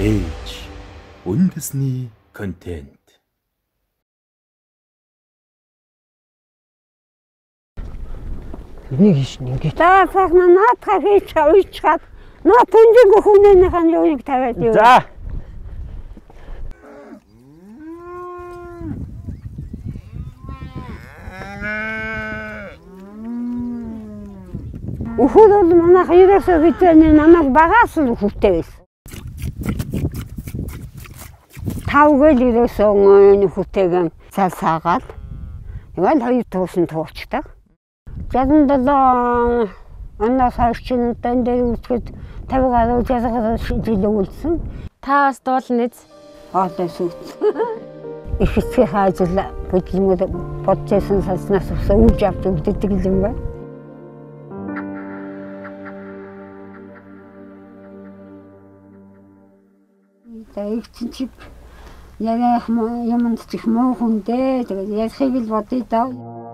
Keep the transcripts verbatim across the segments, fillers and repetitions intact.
ээж үндэсний контент. Нэг иш нэг. За цагна наатах хийж авчихад наа тэндэг хүнээнийхэн юуг тавиад юу. За. Ухуд бол манайх ерөөсөө хитээний намайг багаас л хүүтэй байсан. Тавгал ерөөсөө нөхөтэйгэн цалсаагаад тэгэл хоёр туушин туучдаг. Жадан долоо анаас хойш тань дээр үсгэд тавиг гаруй жазгаа жил үлдсэн. Та бас дуулна биз? Аалаас үт. Их хэцүү ажил бүдлэмүүд бодчихсон санснаас өвж авч өгдөг юм байна. Их чиг яг юмд чих муу хүндээ тэгээд яхийг л бодъё даа.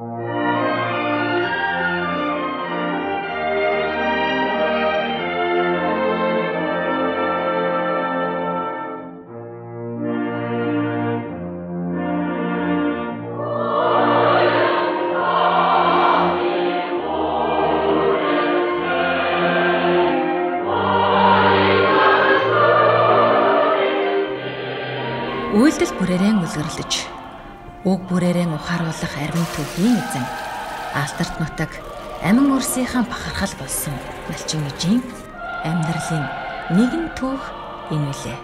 Үйлдэл бүрээрэн үлгэрлэж, уг бүрээрэн ухааруулах арвин түүхийн эзэн, Алтарт нутаг амин өрсийнхаа бахархал болсон малчин ижийн амьдралын нэгэн түүх энэ үлээ.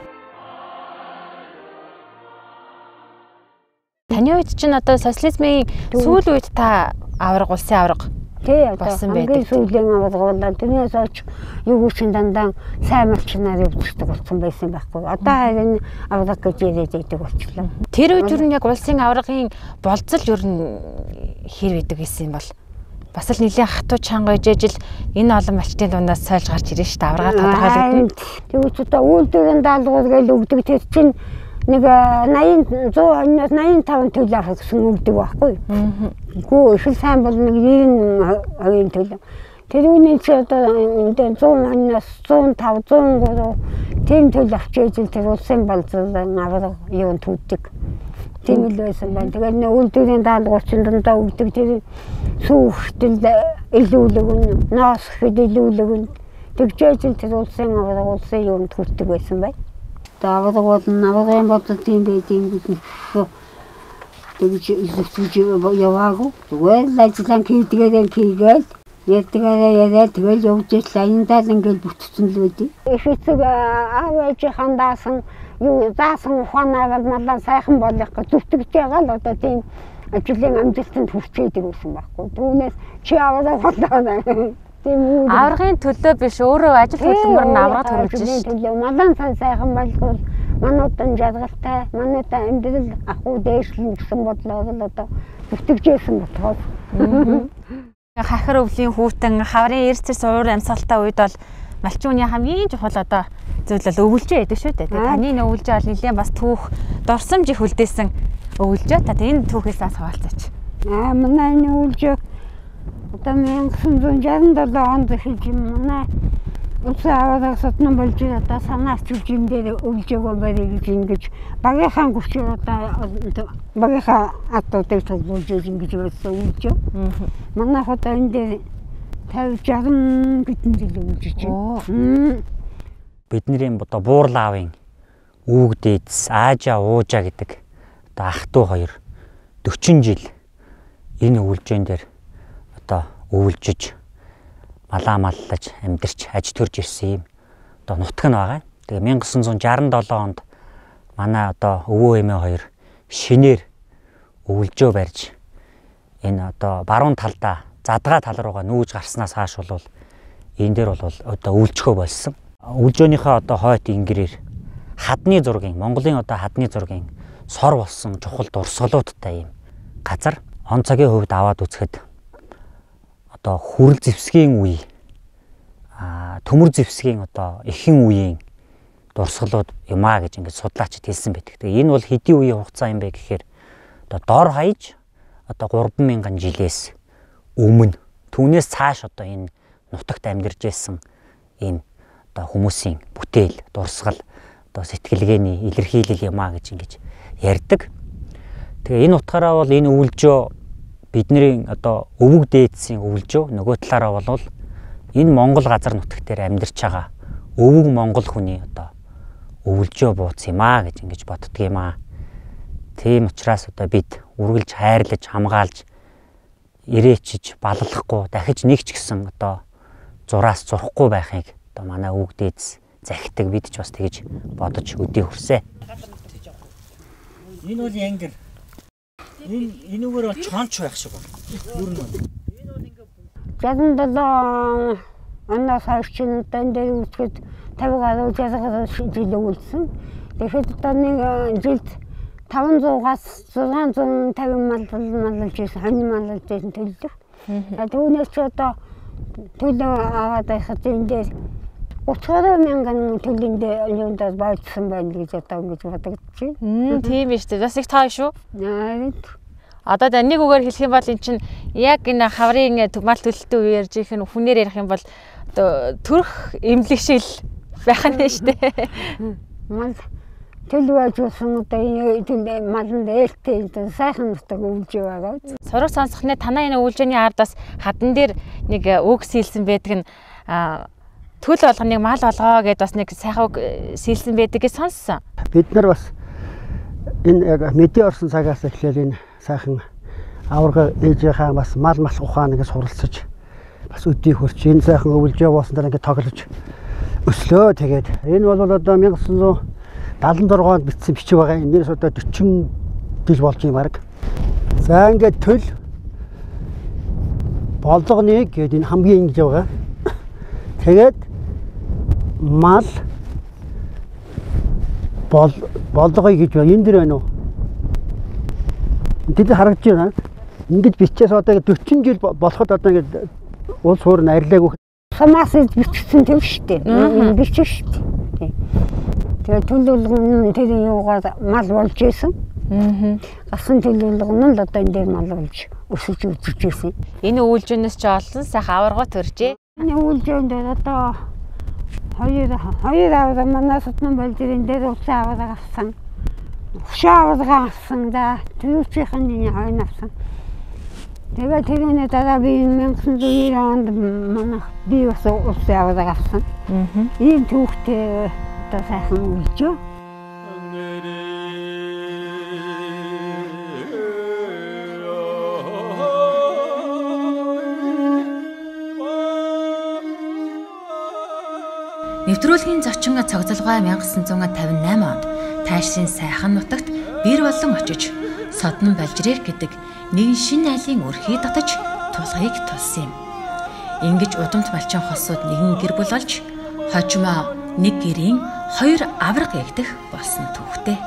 Таны үед чинь одоо социализмын сүүл үед та авраг улсын авраг болсон байдаг. Сүүлийн аврагуулаад тэрнээс оч юу гүшин дандаа сайн малчнаар явуулдаг болсон байсан байхгүй. Одоо харин авраг гэж яриад байдаг болчихлоо. Тэр үед юу н яг улсын аврагын болцол юу н хэр байдаг гэсэн юм бол бас л нэлийн хатуу чанга ижил энэ олон малчтын дундаас сольж гарч ирэн шүү дээ. Аврагаар тодорхойлогдсон. Тэгвэл одоо үйлдвэрийн даалгавар гэж өгдөг тэр чинь нэг восемьдесят зуун восемьдесят төлөв авах гэсэн өгдөг байхгүй. Гүү их сайн бол нэг девяносто төлөв. Тэр үний чи одоо энэ сто-аас сто и пять, сто и три тийм төлөв авчиж тэр улсын болцол авраг юунд түүдэг. Тийм л байсан байна. Тэгээд нэг үйлдвэрийн даалгаварчин дундаа өгдөг тэр сүүхтэл илүүлэг нь, ноос хэд илүүлэг нь тэгжээж тэр улсын авраг улсын юунд хүрдэг байсан байна. Авраг бол аврагын бодол тийм байдгийг бид тэгж үзэж яваагүй. Зүгээр л ажиллан хийдгээрээ хийгээл ярьдгаараа яриад тэгэл явж ил аяндаа л ингээл бүтцэн л байдий. Их эцэг аав ээжийнхэн даасан юу заасан ухаанаар малаа сайхан болох гэж зүтгэж байгаа л одоо тийм ажлын амжилтанд хүрчээдэг байсан байхгүй. Түүнээс чи авраг болоо. Аврагын төлөө биш өөрөө ажил хөдөлмөр нь авраг төрүүлж шүү дээ. Малан сан сайхан болгол манайдан жаргалтай, манайдан амьдрал ахуй дээшлэн гэсэн бодлоор л одоо зүтгэжсэн болохоос. Хахар өвлийн хүүтэн хаврын эрсдэр суур амьсгалтай үед бол малчин хүний хамгийн чухал одоо зүйл бол өвөлжөө байдаг шүү дээ. Таны өвөлжөө бол нэлээд бас түүх дурсамж их үлдээсэн өвөлжөө. Та энэ түүхээс бас хаваалцаач. Аа манай энэ өвөлжөө одоо 천구 шестьдесят seven онд эхэлж манай улсын аврагаас сотнон болж одоо санаас чүлжин дээр өвлжөөгөө барыг гэж ингэж багийнхаа гүчээр одоо багийнхаа атуудыг төлөвлөж ингэж байсан өвлжөө. Манайх одоо энэ дээр пятьдесят шестьдесят хэдэн жил өвлжиж байна. Бидний одоо Буурлаавын өвөг дээдс Аажа Уужа гэдэг одоо ах дүү хоёр forty жил энэ өвлжөөн дээр одоо өвлжиж малаа маллаж амьдарч аж төрж ирсэн юм одоо нутаг нь байгаа. Тэгээ 천구 шестьдесят seven онд манай одоо өвөө эмээ хоёр шинээр өвлжөө барьж энэ одоо баруун талдаа задгаа тал руугаа нүүж гарснаас хааш бол энэ дээр бол одоо өвлжөхөө болсон. Өвлжөөнийхөө одоо хойт ингэрээр хадны зургийн Монголын одоо хадны зургийн сор болсон чухал дурсгалуудтай юм газар он цагийн хувьд аваад үзэхэд одоо хүрэл зэвсгийн үе а төмөр зэвсгийн одоо эхэн үеийн дурсгалууд юмаа гэж ингэж судлаачид хэлсэн байдаг. Тэгээ энэ бол хэдийн үеийн хугацаа юм бэ гэхээр одоо дор хаяж одоо гурван мянган жилээс өмнө түүнээс цааш одоо энэ нутагт амьдарч байсан энэ одоо хүмүүсийн бүтээл, дурсгал одоо сэтгэлгээний илэрхийлэл юм а гэж ингэж ярьдаг. Тэгээ энэ утгаараа бол энэ өвөлжөө бидний одоо өвөг дээдсийн өвөлжөө, нөгөө талаараа бол энэ Монгол газар нутаг дээр амьдарч байгаа өвөг монгол хүний одоо өвөлжөө бууц юм а гэж ингэж боддөг юм а. Тийм учраас одоо бид үргэлж хайрлаж, хамгаалж, ирээчж, баллахгүй дахиж нэг ч гэсэн одоо зураас зурхгүй байхыг одоо манай өвөг дээдс захидаг, бид ч бас тэгж бодож өдий хүрсэ. Энэ бол янгэр. Энэ энүүгээр бол чонч байх шиг байна. Нүр нь. Энэ бол ингээ жадандаа анаас хавчин тань дээр үсгэд тавиг гаруй жаасаа жил үлдсэн. Тэгэхэд одоо нэг жилд таван зуугаас зургаан зуун тавин маллал маллаж ирсэн, хонь маллаж ирсэн төлдөг. Түүнээс ч одоо төлөө аваад байхад энэ дээр гутраа мянган төлөндөө юундаа байцсан байна гэж одоо ингэж бодогдож байна. Тийм биш үү? Бас их таа шүү. Аа. Одоо нэг үгээр хэлэх юм бол эн чинь яг энэ хаврын мал төлөлтөө үе ярьж их нь хүнээр ярих юм бол одоо төрх эмнэлэг шил байх нь шүү дээ. Мал төлөвөжсөн одоо энэ малын ээлтэй сайхан нутаг өвлж байгаа. Сураг сонсохны танаа энэ өвлжөөний ард бас хадан дээр нэг үг сэлсэн байдаг нь төл болгоныг мал болгоо гэдээ бас нэг сайхан үг сэлсэн байдаг гэж сонссон. Бид нар бас энэ яг мэдээ орсон цагаас эхлээл энэ сайхан аварга ээжийнхаа бас мал мал ухаан гэж суралцаж бас өдий хурц энэ сайхан өвлжөө боосон дараа ингэ тоглож өслөө. Тэгээд энэ бол одоо мянга тоғыз жүз даалан дөрвөн онд бичсэн бичиг байгаа. Энээс одоо дөрвөн жил болж юм арга. За ингээд төл болгоны гэдэг энэ хамгийн ингэж байгаа. Тэгээд мал бол болгоё гэж байна. Энэ дэр байна уу? Тэд харагдаж байна. Ингээд бичээс одоо дөрвөн жил болоход одоо ингээд улс хуурн арилаагүй. Самаас бичсэн төв штэ. Бичих штэ. Тэгээд төлөвлөгөн тэр юугаар мал болж исэн. Аа. Гасан төлөвлөгөн нь одоо энэ дээр мал болж өсөж үзэж исэн. Энэ өвлжөнөөс ч олон сайхан аварга төржээ. Энэ өвлжөөнд одоо хоёр хоёр аварга манай сутнан болж энэ дээр улсын аварга авсан. Хушаа аварга авсан да. Төрөвчийнхэн энэ хоёр авсан. Тэгээд тэрний дараа би мянга тоғыз жүз девяносто онд манай би бас улсын аварга авсан. Аа. Ийм түүхтэй одоо сайхан өвлжөө. Нэвтрүүлгийн зочин цогцолгой мянга тоғыз жүз тавин восемь онд Тайшийн сайхан нутагт бэр болон очиж Содон Балжирэх гэдэг нэг шинэ айлын өрхий татаж тулгыг тулсан юм. Ингэж удамт малчин хосууд нэгэн гэр бүл болж хожимоо нэг гэрийн хоёр аварга ягдах болсон түүхтэй.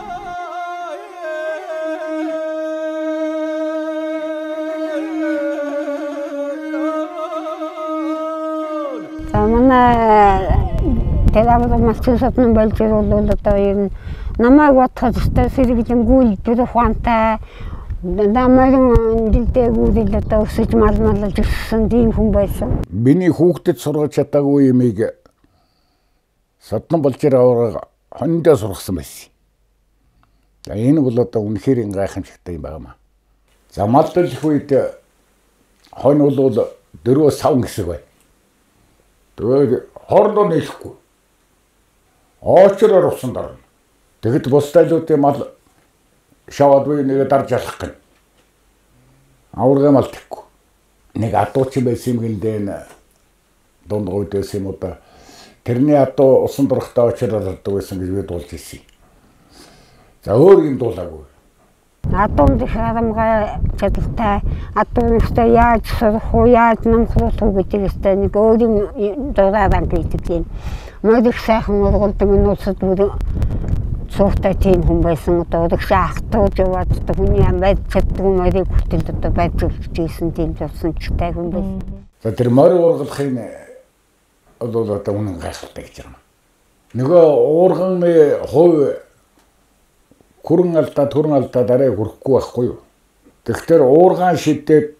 За манай тэрэвэр малчин Содон Балжир бол одоо энэ намайг бодоход өстой сэргэлэнгүүл бүр ухаантай намайг дэлдээгүүл одоо өсөж мал малж өссөн тийм хүн байсан. Миний хүүхдэд сургаж чадаагүй юмыг Содон Балжир аварга хондоо сургасан байсан. За энэ бол одоо үнэхээр гайхамшигтай юм байна. За мал төлөх үед хонь бол дөрөв сав хэсэг бай. Тэгээд хоорондоо нийлэхгүй. Очроор усан дарна. Тэгэд бусдайлуудын мал шаваад буй нэг дарж алах гэн. Аварга мал тэхгүй. Нэг адууч байсан юм гиндээ дунд гойдээс юм одоо тэрний адуу усан дурахтаа очроор ордог байсан гэж би дуулж ирсэн. За өөр юм дуулаагүй. Адуун харамгаа чадвартай адуунтай яаж сурах уу, яаж намхруулах уу гэдэг өстой нэг өөр юм дураараа гэдэг юм. Модик сайхан ургалдаг энэ улсад бүр цугтай тийм хүн байсан. Одоо их шахтууд яваад одоо хүний амьд чаддаг морийг хүртэл одоо байж өгчээсэн тийм болсон чтай хүн байсан. За тэр морь ургалахын бол одоо үнэн гайхалтай гэж байна. Нөгөө уурганы хувь хүрэн алдаа төрөн алдаа дараа хүрэхгүй байхгүй юу. Тэгэхээр уургаан шидээд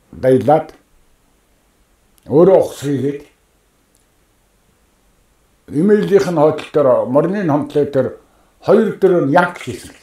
дайлаад өөрөө ухс хийгээд Имэйлийнх нь хойдол дээр морины хамтлаг дээр хоёр дээр нь яг хийсэн.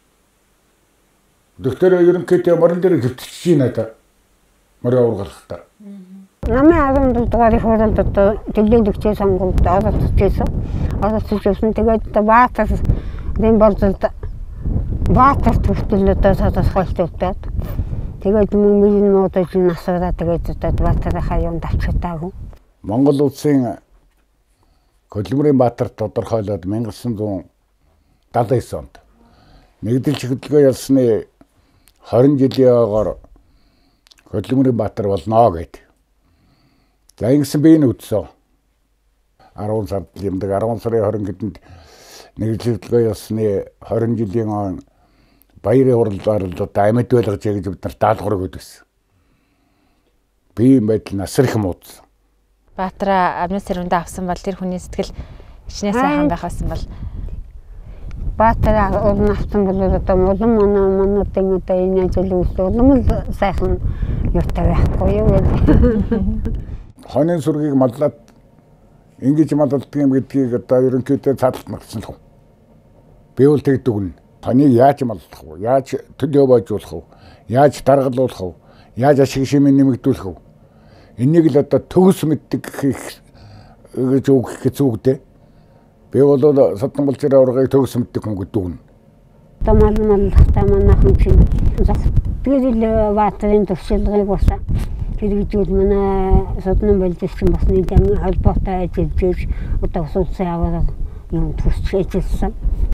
Доктор ерөнхийдөө морин дээр хөвтөж байна та. Морин ургалахтаа. Намын арван дугаар их хуралдад төлөөлөгчөө сонгуульд оролцчихсон. Оролцчихсон. Тэгээд Баатар дэм болцолд Баатар төвчлөлтөө садасгалтад. Тэгээд мөнгөний нуудаж насаараа тэгээд Баатар хаяун давчтаагүй. Монгол улсын Хөдөлмөрийн Баатар тодорхойлоод мянга девятьсот даатан девять онд нэгдэлч хөдөлгөөн ялсны двадцать жилийн ойгоор Хөдөлмөрийн Баатар болно гэд. За ингэсэн би энэ үтсэн. десять сард юмдаг десять сарын двадцать гэдэнд нэгдэлч хөдөлгөөн ялсны двадцать жилийн он баярын уралдаалд амьд байлгаж гэж бид нар даалгавар өгдөөс. Би мэдл насрах муудсан. Баатара амны сэрүүндээ авсан бол тэр хүний сэтгэл хичнээн сайхан байх байсан бол Баатара уран авсан бол одоо улам манай манайдын одоо энэ ажил үйл улам л сайхан юутай байхгүй юу гэж. Хонын сүргийг маллаад ингэж малладаг юм гэдгийг одоо ерөнхийдөө цаалт магсан л. Би бол тэгдэг үн. Хоныг яаж маллах вэ? Яаж төлөө бойжуулах вэ? Яаж даргалуулах вэ? Яаж ашиг шимийн нэмэгдүүлэх вэ? Энийг л одоо төгс мэддэг гэж үгэх зүгдээ. Би бол содон болчраа ургыг төгс мэддэг хүн гэдэг үн. Тамал маллахтаа манайхан чинь зах. Тэгээд л Баатарын төвшөлгөөг босаа. Хэрэгжүүл манай содон болчрын бас нэг юм холбоотой ажиллаж одоо улсын аваад юм төсч ажилласан.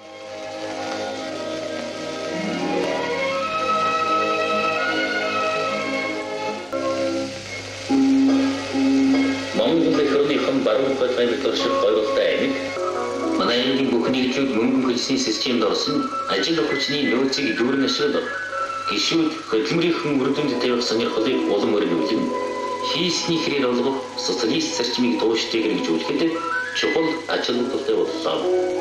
Баруун хойдын төлшөг гоёлтой амиг манай энгийн бүхний зүйл мөнгөн хөлсний системд орсон ажил хүчний нөөцийг дүүрэн ашиглаад гişүүд хөдөлмөрийн үрдэмд тавих сонирхлыг улам өргөвлөн хийсний хэрээр олгох социалист зарчмыг тууштай хэрэгжүүлэхэд чухал ачааллуудтай боллоо.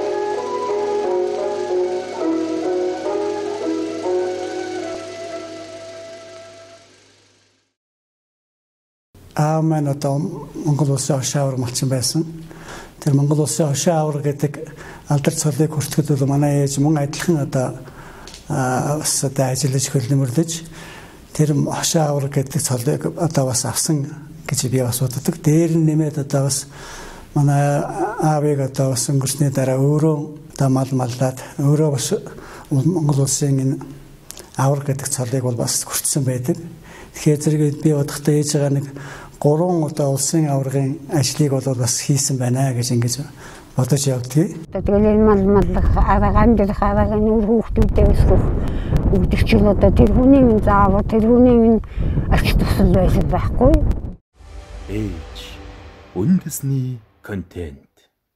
Аа маань одоо Монгол улсын хошоо авраг малчин байсан. Тэр Монгол улсын хошоо авраг гэдэг алдар цолыг хүртэхэд бол манай ээж мөн адилхан одоо бас одоо ажиллаж хөлнөмөрлөж тэр хошоо авраг гэдэг цолыг одоо бас авсан гэж би бас боддог. Дээр нь нэмээд одоо бас манай аавыг одоо бас өнгөрсний дараа өөрөө одоо мал маллаад өөрөө бас Монгол улсын энэ авраг гэдэг цолыг бол бас хүртсэн байдаг. Тэгэхээр зэрэг би бодохдоо ээж байгаа нэг гурван одоо улсын аврагын ажлыг бол бас хийсэн байна гэж ингэж бодож явдгийг. Тэгээд мал маллах арга амжилт хараа нүүр хүүхдүүдээ өсгөх үгдэгчл одоо тэр хүний минь заавал тэр хүний минь ач тусал байсан байхгүй. Ээж үндэсний контент.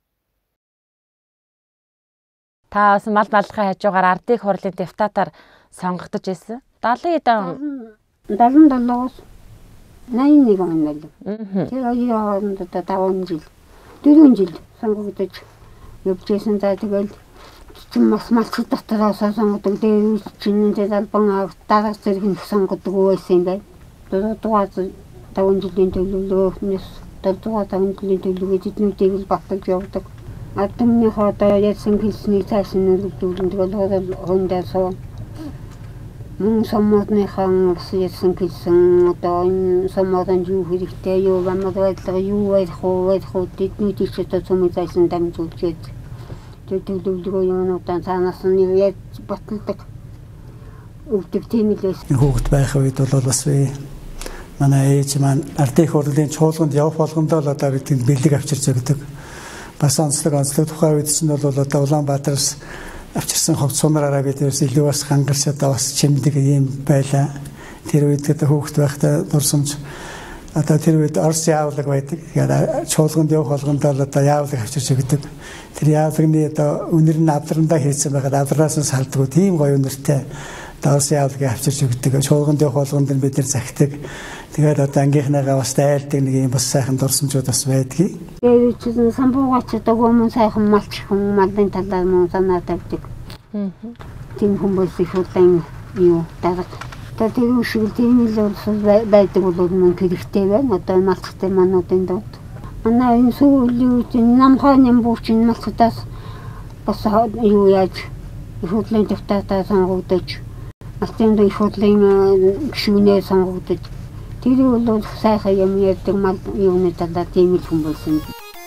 Та бас мал маллахын хажуугаар ардын хурлын депутатаар сонгогдож ирсэн. долоо эдэн Далан долоос найн нэг он мэл. Тэр оюун одоо таван жил, дөрвөн жил сонгогдож явжсэн. За тэгэл чинь мас малч дотроос сонгодог дээр чинь тэр албан автаас зэрэг сонгодог байсан бай. Тэр дугаар таван жилийн төлөвлөгөөнөөс тэр дугаар таван жилийн төлөвлөгөө эднүүдийг л баталж явдаг. Адмны хоолой яасан хэлсний цааш нь үлдүүлэн тэгэл хондоо суу. Мөн саммадныхан яасан хэлсэн одоо энэ саммадан юу хэрэгтэй юу бамадлага юу байх уу байх уу тэднүүдийг ч одоо цомцайсан дамжуулж тэр төлөвлөгөө юмнуудаа цаанаас нь яаж баталдаг өвдөг тийм л байсан. Хүүхэд байх үед бол бас би манай ээж маань ардын хурлын чуулганд явах болгондоо л одоо бид бэлэг авчирч өгдөг. Бас онцлог онцлог тухайн үед чинь бол одоо Улаанбаатараас авчирсан хогц сумраараа бид илүү бас хангарч одоо бас чимдэг юм байлаа. Тэр үед одоо хүүхэд байхдаа дурсамж одоо тэр үед Орос яавлаг байдаг. Тэгээд чуулганд явах болгонд л одоо яавлаг авчирч өгдөг. Тэр яавлагны одоо үнэр нь авдрандаа хийсэн байгаад авдраас нь салдгүй тийм гоё үнэртэй одоо Орос яавлаг авчирч өгдөг. Чуулганд явах болгонд бид нар захидаг. Тэгээд одоо ангийнхнаагаа бас дайлдаг нэг юм бас сайхан дурсамжууд бас байдгийг. Тэгээд чинь самбуугач одоо гомон сайхан малч хүн малын талаар мөн санаа тавьдаг. Тийм хүмүүс их удаан юу дараг. Тэр шиг тийм л байдаг бол мөн хэрэгтэй байна. Одоо малчтай мануудын дот. Манай энэ сүүлийн намхааны буучин малцдаас бас юу яаж их худлын дэвтартаа сонгогдож алтын их худлын гишүүнээ сонгогдож тэр бол сайхан юм ярьдаг мал юуны талаар тийм л хүн байсан.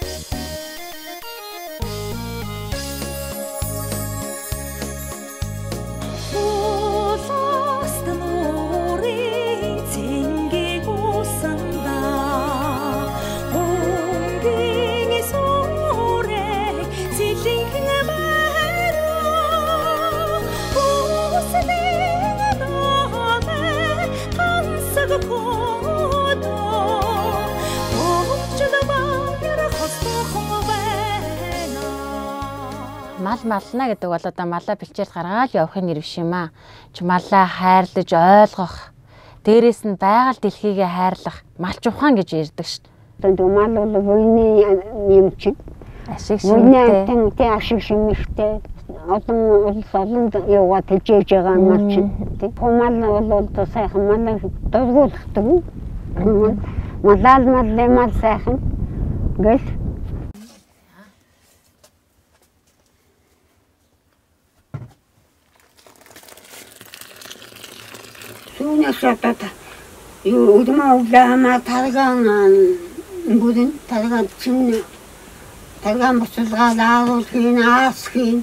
Мал мална гэдэг бол одоо малаа бэлчээр гаргаад явахын нэр биш юм аа. Ч малаа хайрлаж ойлгох, дээрээс нь байгаль дэлхийгээ хайрлах, малч ухаан гэж ярьдаг шүү дээ. Тэгээд мал бол буйны юм чинь. Ашиг шимтэй. Буйны ашиг шимтэй. Олон улс олон яваа тэжээж байгаа мал чинь. Мал бол одоо сайхан мал дөрвөлддөг. Малал мал мал сайхан гэл. Сүүнээс одоо юу удмаа углаамаа таргаан бүгд таргаан чинь таргаан боцолгаад ааруул хийн аас хийн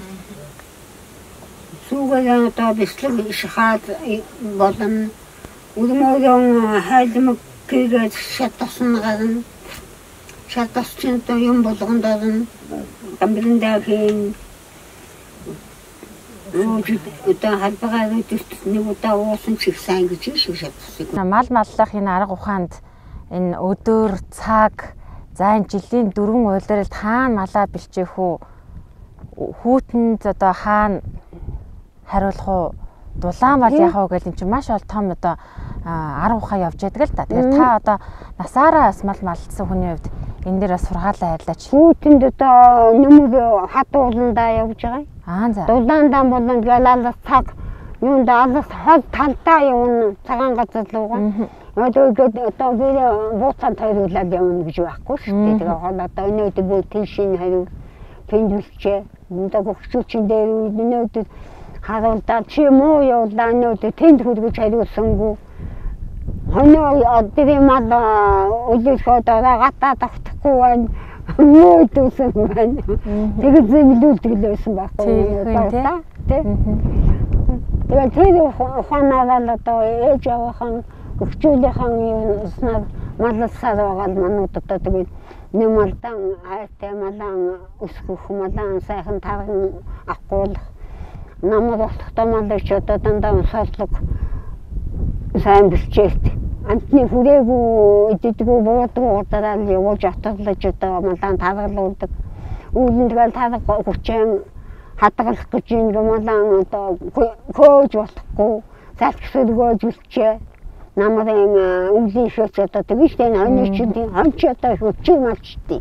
сүүгээр одоо бислэг шахаад болон удмаагийн хайлмаг гээд шатсан гарна шатас чинь одоо юм болгонд орно гамбиндаа хийн одоо халбагаа үүдэрт нэг удаа уусан ч их сайн гэж шүү шатсан. Мал маллах энэ арга ухаанд энэ өдөр цаг за энэ жилийн дөрвөн уйлралд хаана малаа бэлчээх үү? Хүүтэнд одоо хаана хариулах уу? Дулаан бол яах вэ гэж энэ чинь маш ол том одоо арга ухаа явж байдаг л та. Тэгэхээр та одоо насаараа мал малдсан хүний хувьд энэ дээр бас сургаалаа хайрлаач. Хүүтэнд одоо нөмөр хат ууландаа явж байгаа. Аа за. Дулаандаа болон галалас цаг юунд алас хол талтаа явна цагаан газар руугаа. Одоо одоо гэрээ бууцан тойруулаад явна гэж байхгүй шүү дээ. Тэгээ хол одоо өнөөдөр бүр тийшин хариу тэндэвчээ. Мундаг өгчүүчин дээр өнөөдөр харуулдаа чи муу явуулаа өнөөдөр тэнд хүргэж хариулсангүй. Хоноо одоо мал үлэхөд гатаа тогтохгүй байна. Мөөдөөсөн байна. Тэгээд зэмлүүлдэг л байсан байхгүй. Тэгээд тэр ухаанаар одоо ээж аваахан өгчүүлийнхэн юуснаар малсаар байгаа манууд одоо тэгээд нэмэлтэн хайртай малан өсгөх малан сайхан тархан авахгүй намайг болохтой малч одоо дандаа сорлог сайн бэлчээт. Амтны хүрээгүй идэггүй буудгүй удараа явуулж атгалж одоо малан таргалуулдаг. Үүлэн тэгэл тарга хүчээр хадгалах гэж юм малан одоо көөж болохгүй залхсэргөөж үлчээ. Намрын өвлийн шөөц одоо тэгвчтэй хоньч чинь хоньч одоо хүчээр малчдээ.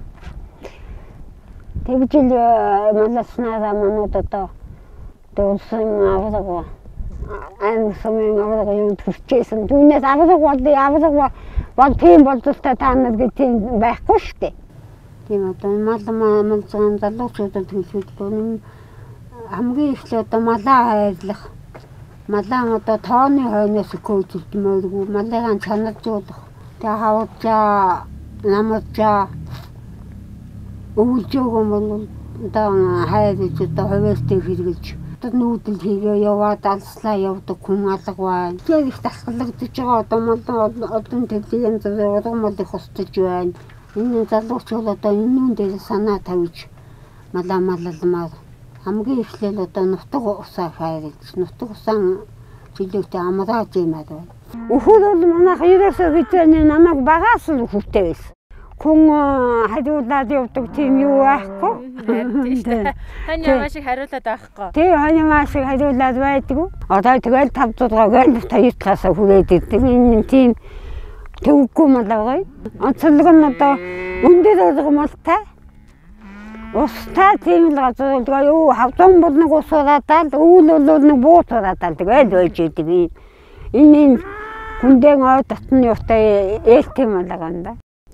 Тэгж л маласнаа манууд одоо дөрсөн авдаг. Ан сумын авраг юм төрчээсэн. Түүнээс авраг бол авраг бол тийм болдолтой та нар гэж тийм байхгүй шүү дээ. Тийм одоо мал мал зам залуучуудад хэлээд хамгийн эхлээд одоо малаа хайрлах. Малаа одоо тооны хойноос көөжилт мөргүү малаа чанаржуулах. Тэгээ хавчаа намчаа өвлжөөгөө бол одоо хайрж одоо хувьстай хэрэглэж нүүдэл хийгээ яваад алслаа явдаг хүн алга байна. Тэр их тасгалагдаж байгаа одоо мал олон төлийн зөв уран мал их устж байна. Энэ залуучууд одоо энүүн дээр санаа тавьж малаа малалмаар хамгийн эхлээл одоо нутаг усаа хайрлаж нутаг усан жилүүтэй амраад юм аа. Өхөр бол манайх ерөөсөө хичээний намайг багаас л хүртэй байсан. Хүн хариулаад явдаг тийм юу байхгүй. Хань ямаа шиг хариулаад байхгүй. Тий, хань ямаа шиг хариулаад байдгүй. Одоо тэгэл тав зургаагаар таятлаасаа хүрээд ирдэг. Энэ тийм төвгүй мал байгаа. Онцлог нь одоо өндөр ургамалтай. Устаа тийм л газар байгаа юу хавдан бол нэг ус ураадаа өвөл бол нэг буут ураадаа тэгэл байж идэг. Энэ хүндэн ой татны юутай ээлтэй мал байгаа юм да.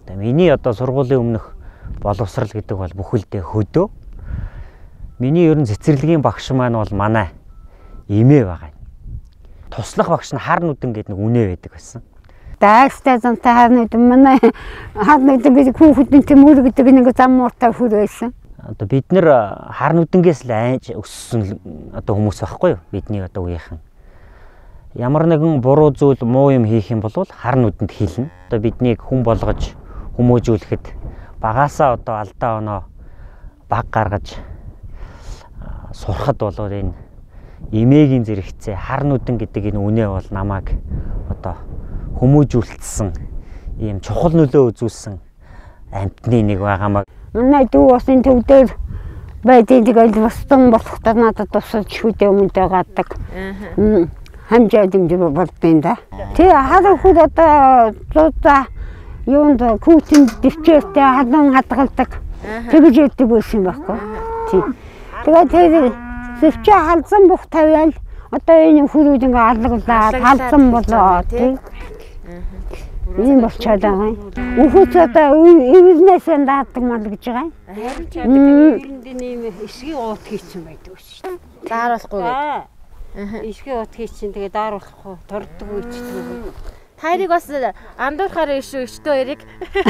Миний одоо сургуулийн өмнөх боловсрал гэдэг бол бүхэлдээ хөдөө. Миний ер нь цэцэрлэгийн багш маань бол манай эмээ байгаа. Туслах багш нь хар нүдэн гэдэг нэг үнэ байдаг байсан. Даастай зантай хар нүдэн манай хар нүдэн гэдэг хүүхдийн төмөр гэдэг нэг зам муутай хөр байсан. Одоо бид нэр хар нүдэнгээс л айж өссөн одоо хүмүүс байхгүй юу? Бидний одоо үеийнхэн. Ямар нэгэн буруу зүйл муу юм хийх юм бол хар нүдэнд хэлнэ. Одоо биднийг хүн болгож хүмүүжүүлэхэд багаасаа одоо алдаа оноо баг гаргаж сурахад болоод энэ эмээгийн зэрэгцээ хар нүдэн гэдэг энэ үнэ бол намайг одоо хүмүүжүүлсэн ийм чухал нөлөө үзүүлсэн амьтны нэг байгаамаа. Манай дүү бас энэ төв дээр байдгийг тэгэл бостон болохтаа надад тусалж шүдээ өмнөдөө гадаг. Хамжаа дэмжиж болдсон да. Тэ хадаа хүүд одоо зузаа юунд күүтин дэвчээртэй хадан хадгалдаг. Тэгж яддаг байсан байхгүй. Тий. Тэгээд тэр дэвчээ халзан бух тавиал одоо энэ хөрүүд ингээ алглаа халзан болоо тий. Ийм болчиход байгаа. Үхүүц одоо эвэрнээс даадаг мал гэж байгаа. Харин ч эвэрэнд нэм эсгийн уут хийсэн байдаг шүү дээ. Дааруулахгүй гэдэг. Эсгийн уут хийсэн тэгээ дааруулахгүй турддаг үйчдэг. Тайрыг бас андуурахаар ишүү ичтөө эрэг.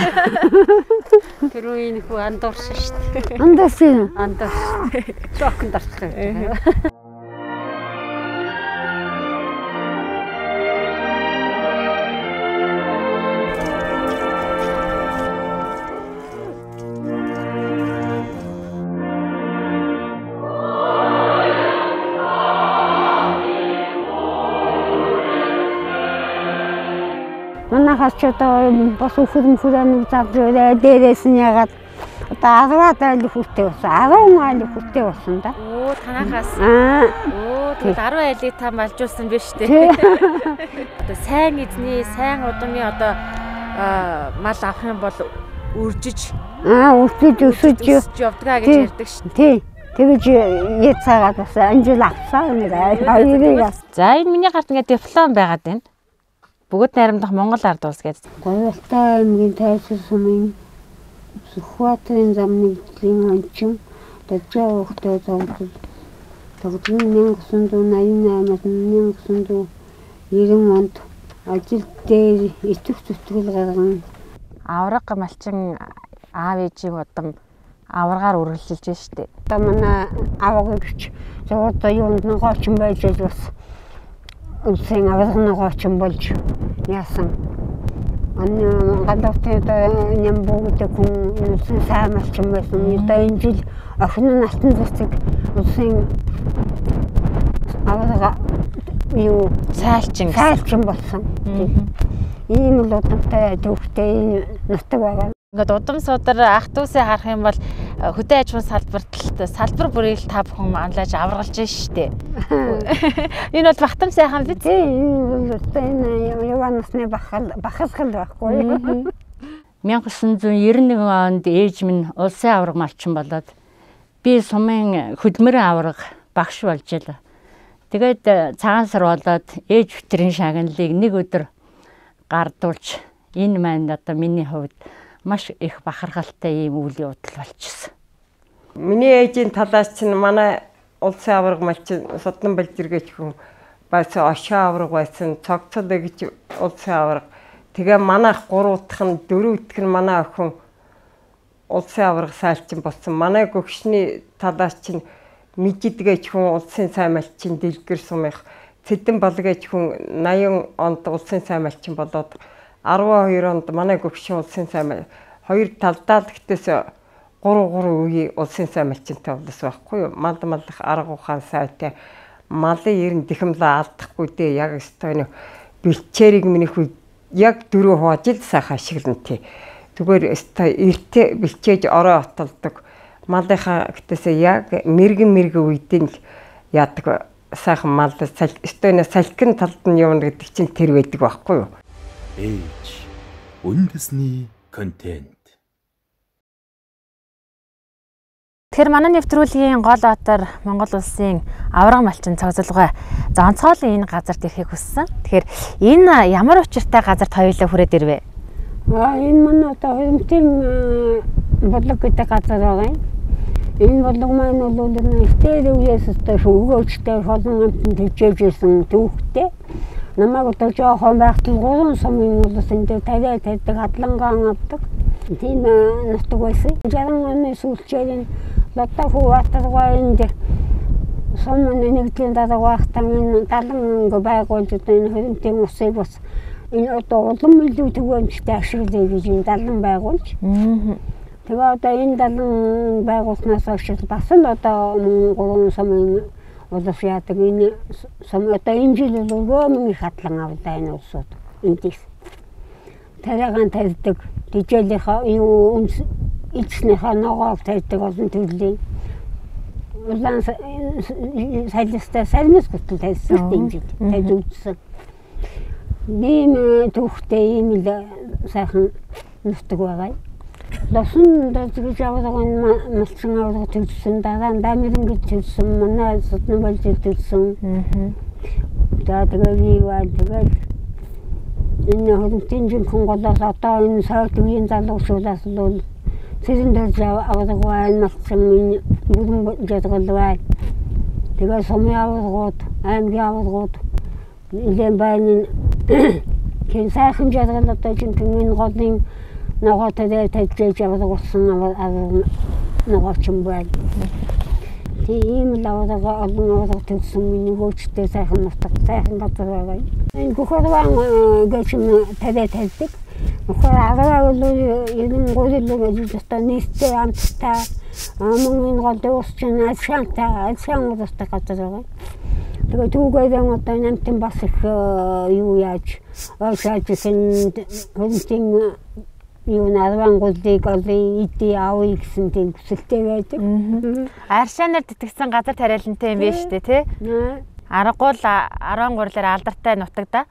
Тэр үеийн хүү андуурсан шүү дээ. Андуурсан. Андуурсан. Чокон дарчих. Манайхаас ч одоо бас үхэр мүхэр нэг завж дээрээс нь ягаад одоо арваад айл хүртээ болсон. арван айл хүртээ болсон да. Оо танахаас. Оо тэгэл арван айлыг та малжуулсан биз дээ. Одоо сайн эзний, сайн удмын одоо мал авах юм бол үржиж аа үржиж өсөж явдгаа гэж ярьдаг шүү. Тий. Тэгэж яцаагаад бас анжил авсаа нэг хоёрыг. За энэ миний гарт ингээд диплом байгаад байна. Бүгд найрамдах Монгол ард улс гэдэг. Гоёлтай аймгийн тайсар сумын Сүхбаатарын замны эзлийн ончин Дажаа ухтай зовлол тогтмол мянга тосон зуун аян наймаас мянга тосон зуун нэрэн онд ажил дээр итгэх зүтгэл гарган авраг малчин аав ээжийн удам аврагаар үргэлжилж штэ. Одоо манай аав ээж зурд юунд ногоочин байж бас үлсэн аврагногоочин болж яасан. Аны гадаатд нямбуу гэдэг хүн үлсэн сайн малчин байсан. Одоо энэ жил охин нартан зурцыг үлсэн аврага юу сайлчин сайлчин болсон. Ийм л удамтай төвхтэй нутаг байгаа. Ингээд удам судар ах дүүсээ харах юм бол хөдөө аж ахуйн салбарт салбар бүрийг та бүхэн амлаж аваргалж штэ. Энэ бол бахтам сайхан биз? Энэ яваанасны бахал бахалхал байхгүй. мянга тосон зуун девяносто нэгэн онд ээж минь улсын авраг малчин болоод би сумын хөдөлмөрийн авраг багш болж ил. Тэгээд цагаан сар болоод ээж бүтрийн шагналыг нэг өдөр гардуулж энэ маань одоо миний хувьд маш их бахархалтай ийм үйл явдал болчихсон. Миний ээжийн талаас чинь манай улсын авраг малчин Содон Балжиргээч хүн байсан, Ошоо авраг байсан, Цогцол гэж улсын авраг. Тэгээ манайх гуравдах нь дөрөвдөх нь манай охин улсын авраг сайлчин болсон. Манай гөгшний талаас чинь Мижидгээч хүн улсын сайн малчин дэлгэр сумынх, Цэдэн Балгаач хүн наян онд улсын сайн малчин болоод арван хоёр онд манай гөгшин улсын сайн хоёр талдаа л гэтээс гурав гурав үеийн улсын сайн малчинтай болос байхгүй юу. Мал маллах арга ухаан сайтай малын ерэн дэхэмлээ алдахгүй дээ. Яг өстой бэлчээрийг минийх яг дөрөв хожил сайхан ашиглана тий. Зүгээр өстой эртээ бэлчээж орой отолдог. Малынхаа гэтээсээ яг мэрэгэн мэрэгэн үедээ л яадаг сайхан мал өстойно салхин талд нь явна гэдэг чинь тэр байдаг байхгүй юу. Age үндэсний контент. Тэгэхээр манай нэвтрүүлгийн гол отор Монгол улсын авраг малчин цогцолгой за онцгойлон энэ газарт ирэхийг хүссэн. Тэгэхээр энэ ямар учиртай газарт хоёулаа хүрээд ирвэ? Аа энэ манай одоо хөрөмтийн бодлого гэдэг газар байгаа юм. Энэ бодлого маань бол нэртэй үеэс одоо өгөөжтэй холон амтнд хичээжсэн түүхтэй. Намайг одоо жоохон байхад гурван сумын улс энэ тавиа тавьдаг хадлангаан авдаг. Тийм нутаг байсан. жарган оны сүүлчээр лотта хуваатаргаа энд сум нэгдлийн дарга байхдаа энэ далан байгуулж одоо энэ хөрөмтийн усыг бас энэ одоо улам илүү түгээмжтэй ашиглая гэж энэ далан байгуулж. Тэгээ одоо энэ далан байгуулснаас хойш бас л одоо гурван сумын улс яадаг энэ сум одоо энэ жил бол өгөөмөн их хадлан авлаа энэ улсууд эндээс. Тариагаан тавьдаг, дижээлийнхаа юу эцснийхаа ногоог тавьдаг олон төрлийн улаан сайлстай сармис гутал тавьсан энэ жил тавьж үзсэн. Ийм түүхтэй ийм л сайхан нутаг байгаа. Лосон дэрж авдаг энэ малчин авдаг төлсөн дараа дамирэн гэж төлсөн манай судны болж төлсөн. За тэгээ юу тэгээд энэ хөрөмтийн жинхэнэ голоос одоо энэ сойд үеийн залуучуудаас бол цэзэн дэрж авдаг энэ малчин энэ бүрэн жадгал бай. Тэгээ сумын аврагууд, аймгийн аврагууд нэлээд байна. Хэн сайхан жадгал одоо жинхэнэ энэ голын ногоо тавьж тавьж авдаг болсон ногоочин байна. Тийм л авдаг олон авдаг төлсөн миний хөөчтэй сайхан нутаг сайхан газар байгаа юм. Энэ гохорван гэж тавьж тавьдаг. Гохор аваа бол энэ гол л одоо нийтдээ амттай мөн энэ гол дуусчин ашаантай ашаан уустай газар байгаа. Тэгээ түүгээр одоо намтын бас их юу яаж ойшааж гэсэн хөрөмтийн юу нарван голыг олын иди авъя гэсэн тийм хүсэлтэй байдаг. Аршаанаар тэтгсэн газар тариалантай юм байна шүү дээ, тий? Аргагуул арван гурлаар алдартай нутаг да.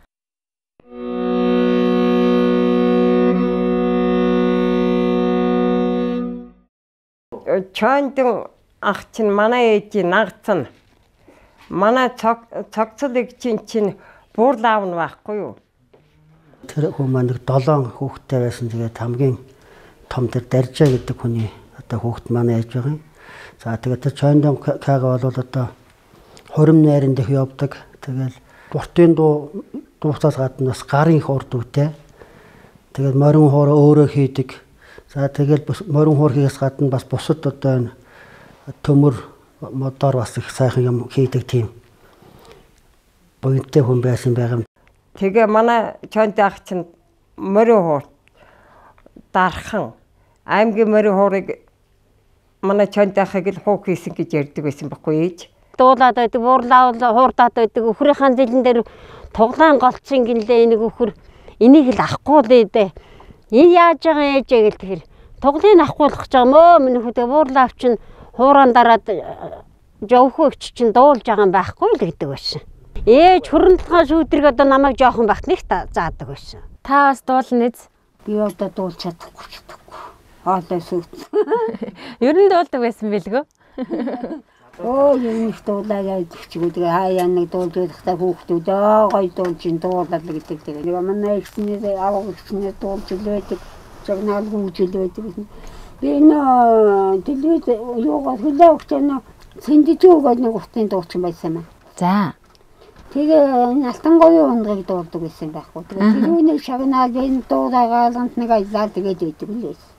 Чондон ах чинь манай ээжийн нагцсан. Манай цогцолыг чинь чинь буурлаав нь байхгүй юу? Тэр хүн маань нэг долоон хүүхэдтэй байсан. Тэгээд хамгийн том тэр Даржаа гэдэг хүний одоо хүүхэд манай ээж байгаа юм. За тэгээд тэр Чондон кага бол одоо хорим найранд их явдаг. Тэгээд буртын дуу дуусаас гадна бас гарын хуур дүүтэй. Тэгээд морин хуур өөрөө хийдэг. За тэгээд морин хуур хийхээс гадна бас бусад одоо энэ төмөр модоор бас их сайхан юм хийдэг тийм буянтай хүн байсан байгаа юм. Тэгээ манай Чондон ах чинь морин хуур дархан аймгийн морин хуурыг манай Чондон ахыг л хууг хийсэн гэж ярьдаг байсан байхгүй ээж. Дуулаад байдаг, буурлаавал хуурдаад байдаг. Өхрийнхээ зилэн дээр тоглоом голцсон гинлээ нэг өхөр энийг л ахгүй л дээ. Энэ яаж байгаа ээж гэл тэгэхээр тоглоомыг авахгүйх гэж байгаа мөө миний хүү буурлаав чинь хууран дараад жовхөгч чинь дуулж байгаа юм байхгүй л гэдэг байсан. Ээж хөрөндлөхөө шүүдрэг одоо намайг жоохон багт нэг заадаг байсан. Та бас дуулна эз? Би одоо дуулж чадахгүй чадахгүй. Хоолой сүт. Ер нь дуулдаг байсан бэлгөө? Оо юм их дуулаа яадаг ч үгүй хаяа нэг дуулж байхдаа хүүхдүүд аа гоё дуулж ин дуулаад гэдэг тийм. Нэг манай ихний аваа ихний дуулж л байдаг. Жагнаал гүйжил байдаг. Би нөө телевиз юугаар хүлээ өгчнө сэндэж өгөөд нэг утын дуучин байсан юм. За. Тэгээ алтанговын ундрыг дуулдаг байсан байхгүй. Тэгээ тэрүүний шагнаал энэ дуугаа ганц нэг аялаад тэгээд өгдөг л байсан.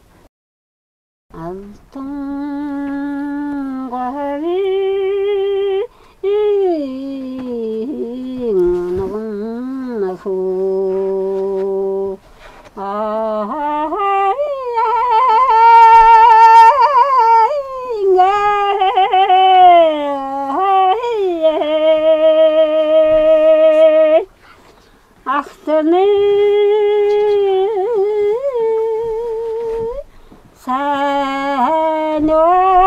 Алтанговын наху аа Ахтаны сано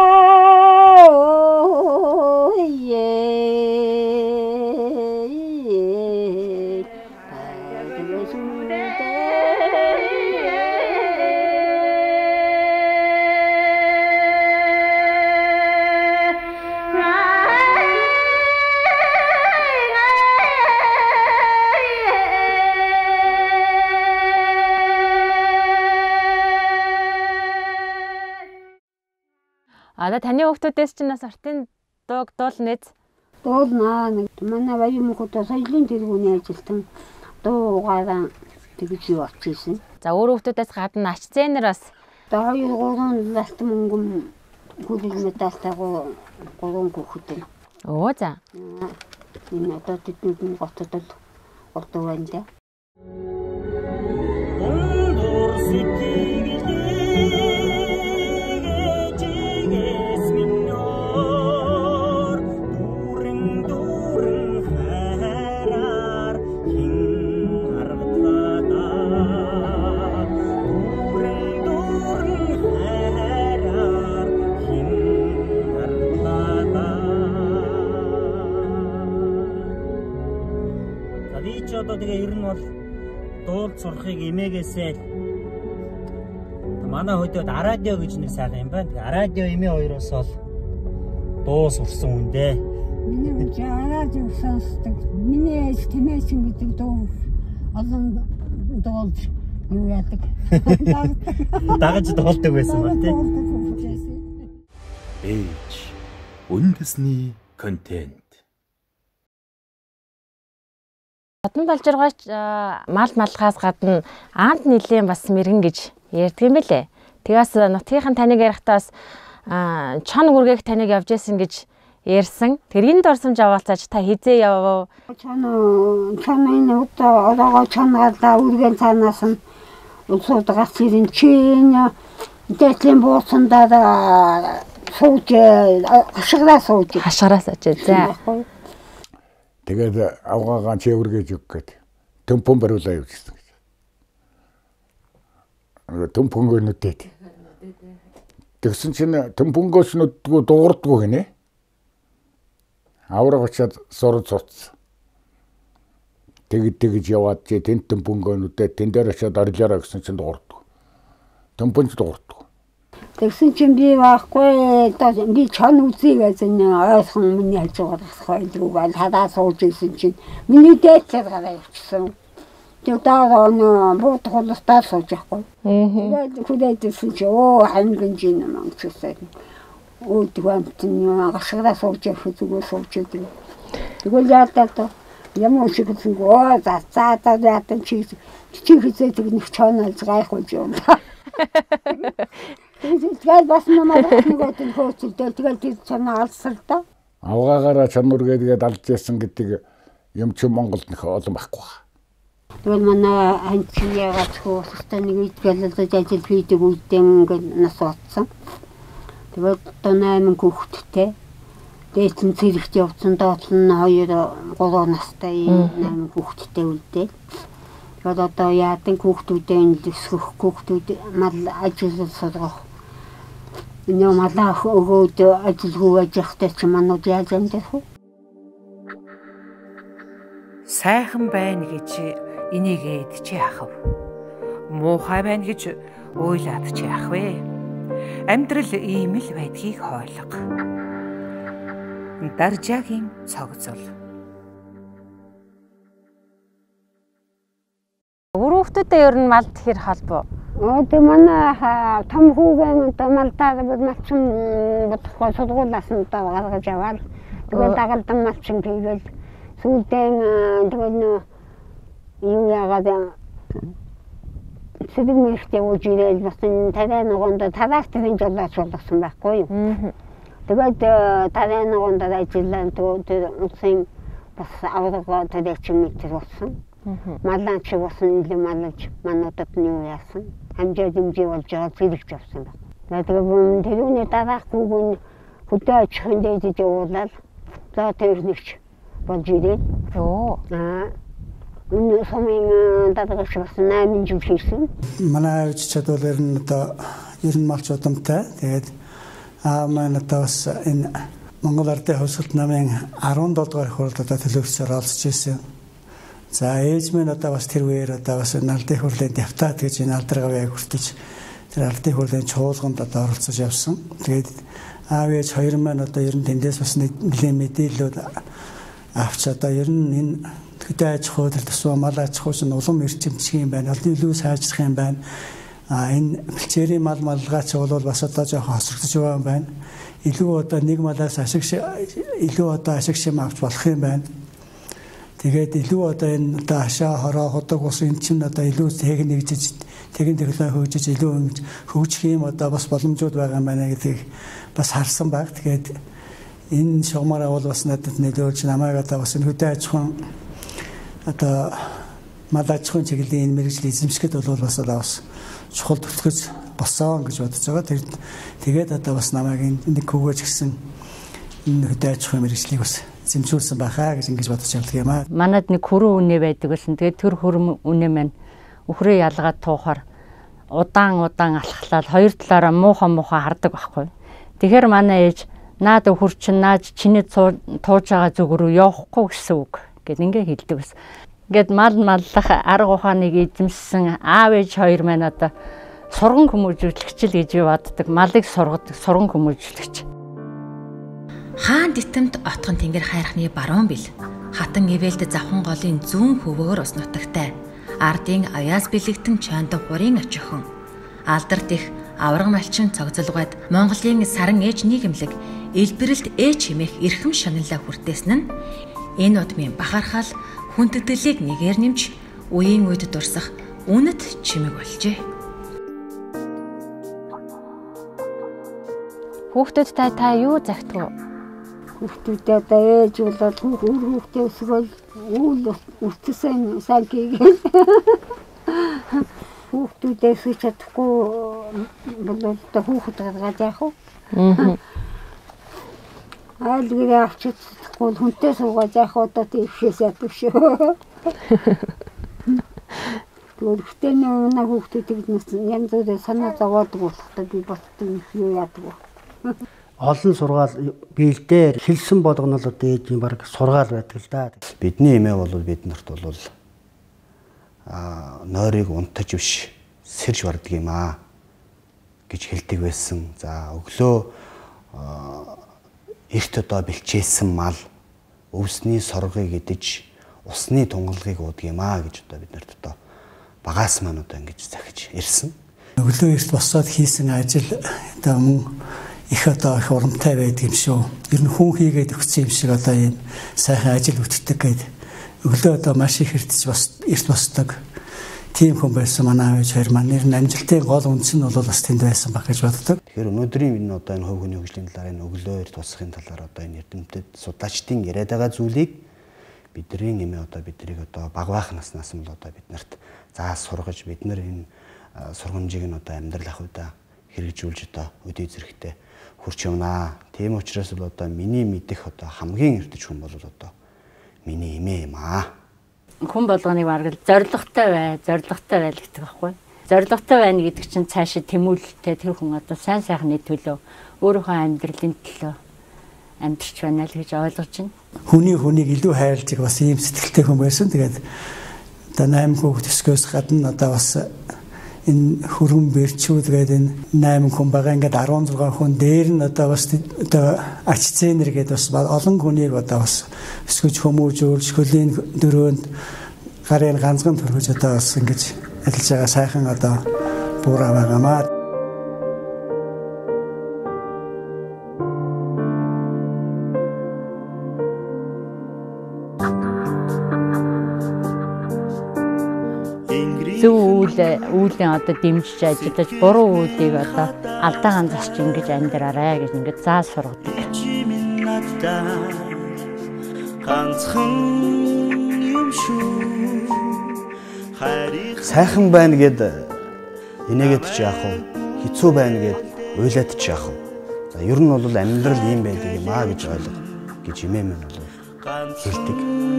е А таны хүүхдүүдээс чинь бас артын дууг дуулна эз. Дуулнаа нэг манай баян мөхөдөө соёлын тэргүүний ажилтан дуугаараа тэгж юу очижсэн. За өөр хүүхдүүдээс гадна ач зээнэр бас одоо хоёр гурван лалт мөнгөн хүлээл медальтайгаа гурван хүүхэд. Оо за. Энэ одоо тэдний гоцод л ордог байна да. Одоо тэгээ ер нь бол дуулд сурахыг эмээгээсээ манай хөдөөд арадио гэж нэг сайхан юм байна. Тэгээ арадио эмээ хоёроос бол дуу сурсан хүн дээ. Миний гэж арадио сонсдог. Миний стимэсэн гэдэг дуу олон дуулж юу яадаг. Дагаж дуулдаг байсан ба тий. Age үндэсний контент. Содон балжиргаач мал малгаас гадна аанд нилийн бас мэрэгэн гэж ярьдаг юм байлээ. Тэгээс нутгийнхан таныг ярихдаа бас чон гүргээх таныг явж исэн гэж ярьсан. Тэр энд орсомж аваалцаач та хизээ явав. Чон чон энэ одоо ороо чонгаалаа үргэн цаанаас нь улсууд гарч ирэн чин дэтлэн буусандаа сууж хашгираа сууж хашгираа сууж за. Тэгээд авгаагаан чэвэргээж өг гээд төмпөн бариулаа явуулсан гэж. Төмпөнгөнөдөд. Тэгсэн чинь төмпөнгөөс нүдгүү дуурдгүү гинэ. Авраг очиад сурд цуц. Тэгэд тэгж яваад чи тент төмпөнгөнөдөд тэн дээр очиад орлоороо гэсэн чинь дуурдгүү. Төмпөнч дуурдгүү. Тэгсэн чинь би байхгүй би чон үзье гэж ойрхон миний хажуугаар хойдруу гал хадаа сууж ирсэн чинь миний дээдлэр гараа явчихсан. Тэгээд даа нөө бут холстаа сууж байхгүй. Тэгээд хүлээдсэн чи оо хангин жин мангчсан. Оо тэгвэнт нь гашгаараа сууж явах зүгээр сууж идэв. Тэгвэл яатаа то ямар шиг гэсэн оо за за за яатан чи чи хэзээ тэгнэх чонол гайх уу юм. Тэгээд бас намайг нэг өдөр хөөцөлдөө тэгээд тэр чанаа алсар та. Авгаагаараа чанмургээдгээд алж яасан гэдэг юм чи Монголд нөх олон байхгүй. Тэгвэл манай анчиягаач хөөхтэй нэг идгэлэлж ажил хийдэг үедэн ингээд нас утсан. Тэгээд одоо найман хүүхэдтэй. Дээдсэн цэрэгт явцсан доотлон хоёр гурван настай найман хүүхэдтэй үлдээ. Тэгээд одоо яадан хүүхдүүдээ өсгөх хүүхдүүд мал ажил сургах. Энэ малаа өгөөд ажилгүй ажихтай ч манууд яаж амжих вэ? Сайхан байна гэж энийгээд чи яах вэ? Муухай байна гэж уйлаад чи яах вэ? Амьдрал ийм л байдгийг хойлго. Даржаагийн цогцол. Өөр хүүхдүүдтэй ер нь малд хэр холбоо? Оо тэ манай том хүүгэн малдаа малчин бодохгүй сургуулиас нь гаргаж аваад тэгээд дагалдан малчин хийгээл сүүлдээ тэгээд юу яагаад сэдэг мэрэгтэй ууж ирээл бас энэ тарай ногоонд тараахтын жолооч болгосон байхгүй юу. Тэгээд тарай ногоонд ажиллаа тэгээд үсэн бас аврага тэгээд чи метр болсон. Малан чи болсон илүү малж мануудад нь юу яасан. Хамжаа дэмжээ болж байгаа зэрэг явсан байна. Тэгээд тэрүүний дараахгүй хөдөө очихын дээд явуулаад за тэрнийч болж ирээ. Оо. Аа. Энэ сумын дараагч бас найман жил хийсэн. Манай авчид бол ер нь одоо ер нь малч удамтай. Тэгээд аа маань одоо бас энэ Монгол Ардын хувьсгалт намын арван долоо дугаар хурлд одоо төлөвлөсөөр олсож ирсэн. За ээж минь одоо бас тэр үеэр одоо бас Ардын хурлын депутат гэж энэ алдаргавыг хүртэж тэр Ардын хурлын чуулганд одоо оролцож явсан. Тэгээд аав ээж хоёр маань одоо ер нь тэндээс бас нэлээд мэдээлэлүүд авч одоо ер нь энэ хөдөө аж ахуй тэр төсвөө мал аж ахуй чинь улам эрчимчих юм байна. Олон илүү сайжрах юм байна. А энэ бэлчээрийн мал малгаач бол бас одоо жоохон хосрогдож байгаа юм байна. Илүү одоо нэг малаас ашиг илүү одоо ашиг шим авч болох юм байна. Тэгээд илүү одоо энэ одоо ашаа хороо ходог ус энэ чинь одоо илүү техникжиж техник технологи хөгжиж илүү хөгжих юм одоо бас боломжууд байгаа юм байна гэдгийг бас харсан баг. Тэгээд энэ шугамаараа бол бас надад нөлөөлж намайг одоо бас энэ хөдөө аж ахуйн одоо мал аж ахуйн чиглэлийн энэ мэргэжил эзэмшгэд бол бас одоо бас чухал төлөвлөж болсон гэж бодож байгаа. Тэр тэгээд одоо бас намайг нэг хөгөөж гисэн энэ хөдөө аж ахуйн мэргэжлийг бас эзэмшүүлсэн байхаа гэж ингэж бодож явдаг юм аа. Манад нэг хөрөн үнэ байдаг байсан. Тэгээд тэр хөрөн үнэ маань өхрөө ялгаад туухаар удаан удаан алхахлаад хоёр талаараа муухай муухай хардаг байхгүй. Тэгэхээр манай ээж наад өхөр чинь наад чиний тууж байгаа зүг рүү явахгүй гэсэн үг гэд ингээ хэлдэг байсан. Ингээд мал маллах арга ухааныг эзэмшсэн аав ээж хоёр маань одоо сурган хүмүүжүүлэгч л гэж боддог. Малыг сургадаг сурган хүмүүжүүлэгч. Хаан дитэмт отхон тэнгэр хайрхны баруун бил хатан ивэлд завхан голын зүүн хөвөөр ус нутагтай ардын аяас бэлэгтэн чанд хурын очихон алдарт их авраг малчин цогцолгойд Монголын саран ээж нийгэмлэг элбэрэлт ээж хэмээх эрхэм шаналлаа хүртээсэн нь энэ удмын бахархал хүндэтгэлийг нэгээр нэмж үеийн үед дурсах үнэт чимэг болжээ. Хүүхдүүдтэй та юу загтав? Хүүхдүүдээ одоо ээж болоод хүүхдээ өсгөл үйл үтсэн сайн хийгээл. Хүүхдүүдээ өсгөж чадахгүй бол одоо хүүхэд гаргаад яах вэ? Аа. Айл гэрээ авчиж чадахгүй хүнтэй суугаад яах вэ? Одоо тийшээс яддаг шүү. Гэхдээ нэг хүүхдүүдийг янз бүрээр санаа зовоодаг болохтой би боддог юу яадаг вэ? Олон сургаал биелдээр хэлсэн болгоно л одоо ээжийн баг сургаал байдаг л да. Бидний эмээ бол биднэрт бол аа нойрыг унтаж биш сэрж бардаг юм аа гэж хэлдэг байсан. За өглөө эрт одоо бэлчээсэн мал өвсний соргыг идэж усны тунгалгийг уудаг юм аа гэж одоо биднэрт одоо багаас маань одоо ингэж захиж ирсэн. Өглөө эрт босоод хийсэн ажил одоо мөн их одоо их урамтай байдаг юм шүү. Ер нь хүн хийгээд өгсөн юм шиг одоо ийм сайхан ажил үтдэг гэдэг. Өглөө одоо маш их эртж бас эрт босдог. Тийм хүн байсан манай аав хоёр маань ер нь амжилтын гол үндэс нь бол бас тэнд байсан баг гэж боддог. Тэгэхээр өнөөдрийн энэ одоо энэ хувь хүний хөгжлийн талаар энэ өглөө эрт босхын талаар одоо энэ эрдэмтэд судлаачдын яриад байгаа зүйлийг бидний нэмээ одоо биднийг одоо баг баах наснаас нь л одоо биднэрт заас сургаж бид нар энэ сургамжийг нь одоо амьдрал ах удаа хэрэгжүүлж одоо өдөө зэрэгтэй хурч юмнаа. Тийм учраас л одоо миний мэдих одоо хамгийн эртэж хүн бол одоо миний эмээ юм аа. Хүн болгоныг бараг зоригтой бай, зоригтой байл гэдэг байхгүй. Зоригтой байна гэдэг чинь цаашаа тэмүүлэлтэй тэр хүн одоо сайн сайхны төлөө өөрийнхөө амьдралын төлөө амьдарч байна л гэж ойлгож байна. Хүний хүнийг илүү хайрлаж бас ийм сэтгэлтэй хүн байсан. Тэгээд одоо найман хүүхд төсгөөс гадна одоо бас энэ хөрөн бэрчүүд гэдэг энэ найман хүн байгаа. Ингээд арван зургаан хүн дээр нь одоо бас одоо ач цэнэр гэдэг бас олон хүнийг одоо бас өсгөж хүмүүжүүлж хөлийн дөрөөнд гарын ганцхан төрөж одоо бас ингэж ажиллаж байгаа сайхан одоо буураа байгаамаа. Үүлэн одоо дэмжиж ажиллаж буруу үүлийг одоо алдаагаан засч ингэж амьдраарай гэж ингэж зааж сургадаг. Сайхан байна гэд энийгэд ч яах вэ? Хэцүү байна гэд уйлаад ч яах вэ? За ер нь бол амьдрал ийм байдаг юм аа гэж ойлго гэж эмээ минь бол хэлдэг.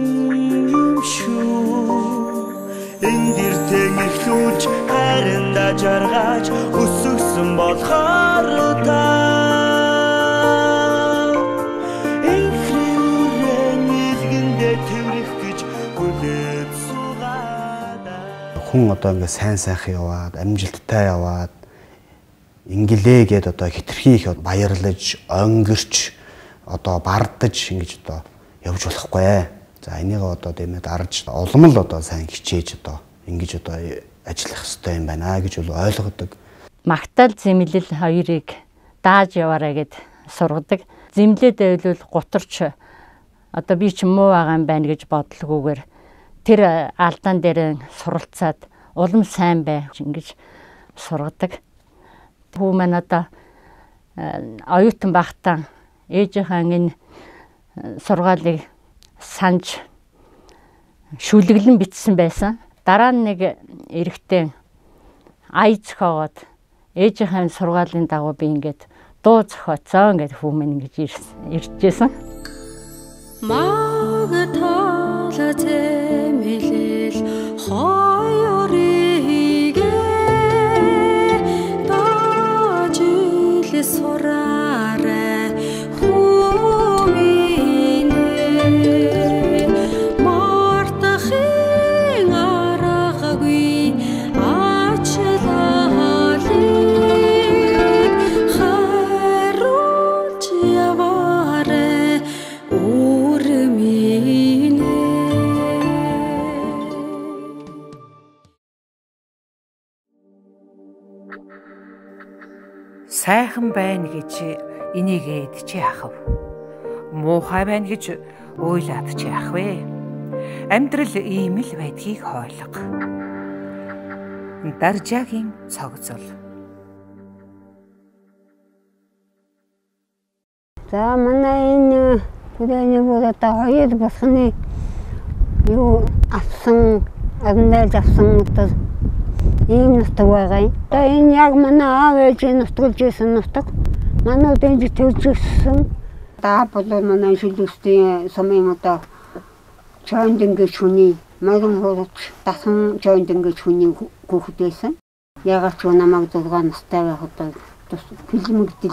Эндэр тэнхлүүлж хайранда жаргаж өсгсөн болохоор та энхрүүрэн илгэндээ тэрх гэж хүлээд суугаад хүн одоо ингээ сайн сайхан яваад амжилттай яваад ингэлээ гэд одоо хитрхи их баярлаж онгирч одоо бардаж ингэж одоо явж болохгүй ээ. За энийг одоо тиймээ дарж улам л одоо сайн хичээж одоо ингэж одоо ажиллах ёстой юм байна гэж бол ойлгодог. Магтаал зэмлэл хоёрыг дааж яваарай гэд сургадаг. Зэмлээд байвал гутарч одоо би ч муу байгаа юм байна гэж бодлогоогоор тэр алдаан дээр суралцаад улам сайн бай ингэж сургадаг. Хүү маань одоо оюутан багтаа ээжийнхээ энэ сургаалыг санаж шүлэглэн бичсэн байсан. Дараа нь нэг эрэгтэй ая зохиогоод ээжийнхээ сургаалын дагуу би ингээд дуу зохиоцсон гэдэг хүү маань ингэж иржсэн. Магтаал зэмлэл хоёрыг дааж ил сураарай хүминэ мартахын аргагүй ачлалыг харуулж яваарай сайхан байна гэж энийгээд чи яахав? Муухай байна гэж уйлаад чи яах вэ? Амьдрал ийм л байдгийг хойлго. Даржаагийн цогцол. За манай энэ хүрээний бүр одоо хоёр босны юу авсан, агнаж авсан одоо ийм нутаг байгаа юм. Одоо энэ яг манай аав ээжийн нутгалж исэн нутаг. Манайд энэ төржсэн. Даа бол манай шилжүүлсэн сумын одоо чойнд ингэж хүний маган хурц дахин чойнд ингэж хүний хүүхэд байсан. Ягаад ч намайг зургаа настай байхад фильм гэдэл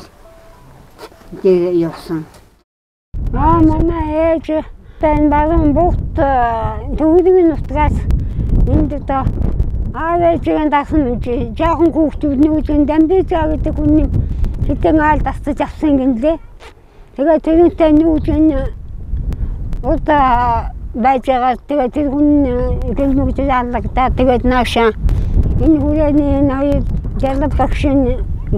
дээр явсан. Аа манай ээж тань баган бүгд төвлөрийн нутгаас энд одоо аав ээжийн дахин жоохон хүүхдүүд нүгэн дамбизаа гэдэг хүний хитэн аал тасч авсан гинлээ. Тэгээ тэрнтэй нүгэн удаа байж байгаа. Тэгээ тэр хүн гэлмөгд яалагдаа тэгээд наашаа энэ хүрээний хоёр ялгал багшин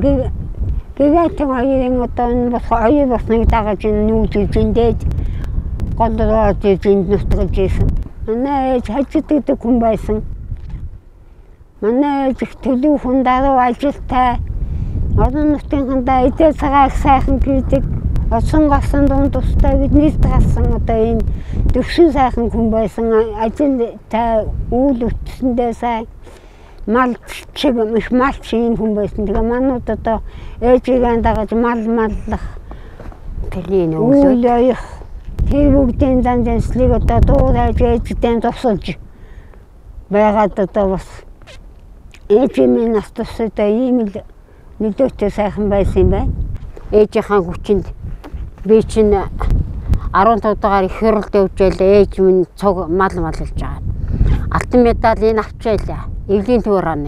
тэгээд хоёрын одоо энэ бос хоёр босныг дагаж нүүж зиндээд голроо зинд нутгалж ийсэн. Манай ээж хажиддаг хүн байсан. Манай ээж төлөв хүн даруй ажилтай. Орон нутгийнхандаа эдээ цагааг сайхан хийдэг. Осон гасан дунд тустай бид нийт гасан одоо энэ төвшин сайхан хүн байсан. Ажилтай үйл өтсөндөө сайн мал чиг их мал чинь хүн байсан. Тэгээ манууд одоо ээжигээ дагаж мал маллах тэрний өглөө тэр бүгдийн занжанслыг одоо дуурайж ээждээ тусалж байгаад одоо бас ээжийн нас тусдаа ийм л нэгдүгтэй сайхан байсан юм байна. Ээжийнхээ хүчинд би чинь арван тавь дахь их хуралд явжэл ээж минь цог мал малж байгаа. Алтан медалийг авчаалаа. Эвлийн төвөр аны.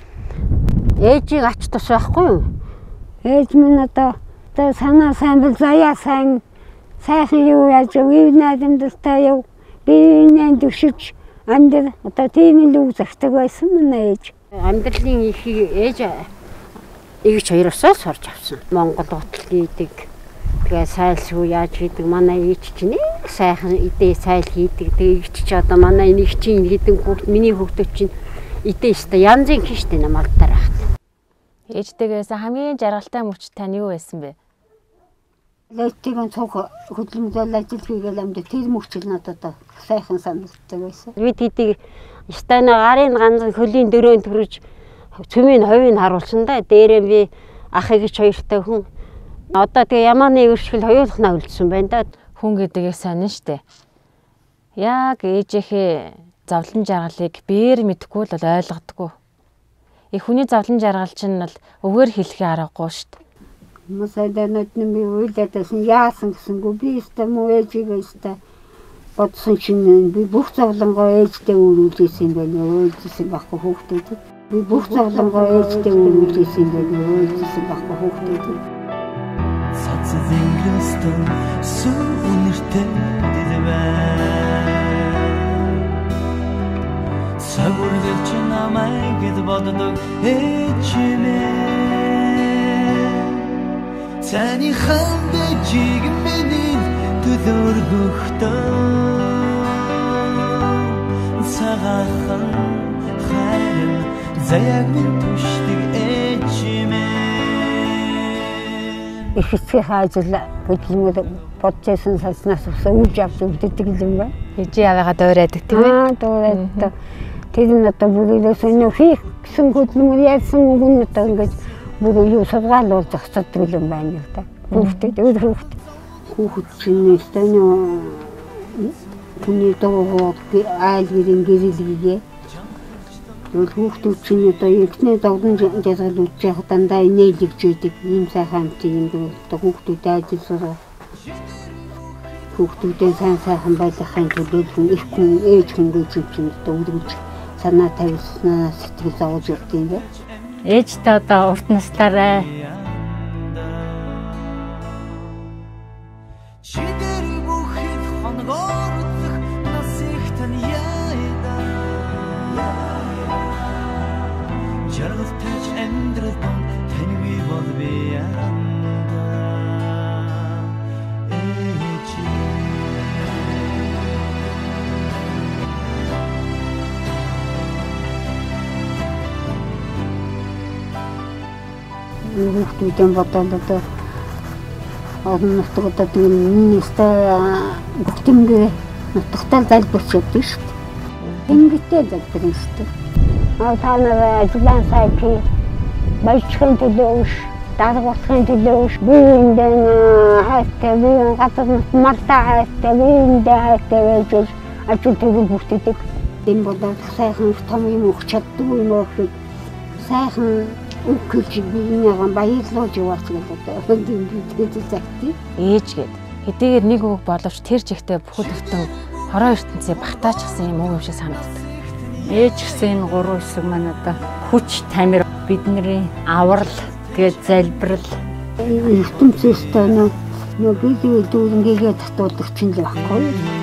Ээжийг ач тус байхгүй юу? Ээж минь одоо одоо санаа сайн бол заяа сайн сайхан юу яаж үе найдамдтай яв. Би энэ дэвшиж амьдрал одоо тийм л үг загтаг байсан манай ээж. Амьдралын ихийг ээж ээж хоёроосоо сурч авсан. Монгол готл хийдэг. Тэгээ сайлсгүй яаж хийдэг манай ээж чинь нэг сайхан идэ сайл хийдэг. Тэгээ ээж чи одоо манай нэг чинь хийдэг хүүхд миний хүүхдүүд чинь идэ өстө янзын хийштэй намаалтаар багт. Ээжтэйгээс хамгийн жаргалтай мөч тань юу байсан бэ? Ээжтэйгэн цог хөдөлмөрөөр ажил хийгээл амд тэр мөчл надад сайхан санагддаг байсан. Бид хэдийг стана гарын ганц хөлийн дөрөөн төрөж цөмийн ховыг харуулсан да. Дээрээ би ах эгч хоёртай хүн. Одоо тэгээ ямааны өршгөл хоёулахнаа үлдсэн байна да. Хүн гэдгийг сонин штэ. Яг ээжийнхээ зовлон жаргалыг биеэр мэдэхгүй л ойлгодоггүй. Их хүний зовлон жаргал чинь бол өвөр хэлхий аргагүй штэ. Масайданууд нь би үйлдэлсэн яасан гэсэнгүү би өстө муу ээжигээ өстө бодсон чинь би бүх зовлонгоо ээжтэй өрүүлсэн байна. Өөжсэн байхгүй хүүхдүүд. Би бүх зовлонгоо ээжтэй өрүүлсэн байна. Өөжсэн байхгүй хүүхдүүд. Цацзэнгрэстэн сүнэртэй дэвэ Сагургалч намайг эд боддог ээжмээ Цааны ханд жиг миний төлөөргөхдөө Цагаахан хайрын заяаг минь түшдэг ээжмээ Их хэцүү хаажил бүдлэмүүд бодчихсон салснаас өвж авч өвддөг юм байна. Ээжи аваагаа дуурайдаг тийм ээ. Аа дуурайдаг. Тэр нь одоо бүрээс өнөө хийх гэсэн хөдөлмөр яасан үгэн одоо ингэж бүр юу сургаал болж зогсдог юм байна л да. Хүүхдэд өөр хүүхд хүүхд чинь өстөнөө хүний дууг айл гэрэн гэрэлгээ. Өөр хүүхдүүд чинь одоо ихний зовлон жаал үж яах дандаа инээлгэж байдаг ийм сайхан юм даа хүүхдүүд ажил сурах хүүхдүүдээ сайн сайхан байлгахын тулд хүн их хүн ээж хүн гэж чинь одоо үргэлж санаа тавьснаа сэтгэл зовж явдаг юм байна. Ээжтэй одоо урт настаараа Хүүхдүүдэн бодоод одоо олон нутгуудад энэ нэстэ бүгднгээ нутагтаа залбирч явдаг шүү дээ. Ингэхдээ залбирна шүү дээ. Аа танаа ажлаа сайки баячхан төлөө ш даргуулахын төлөө ш биендээ хайтаа биен гадар мартаа хайтаа биендээ хайтаа гэж ажил төлөв бүртдэг. Энэ бодоод сайхан том юм өгч чаддаг юм уу гэхэд сайхан үгэж биенийгээ баярлуулж яваач гэдэг одоо ингэж загтыг. Ээж гээд хэдийгээр нэг үг боловч тэр жигтэй бүхэл бүтэн хороо ертөнцийн багтаачихсан юм уу юм шиг санагддаг. Ээж гэсэн энэ гурван хэсэг маань одоо хүч тамир бидний аврал тэгээд залбирал ертөнцөөс тань нөгөө би дүүрнгээгээ татуулдаг чинь л баггүй.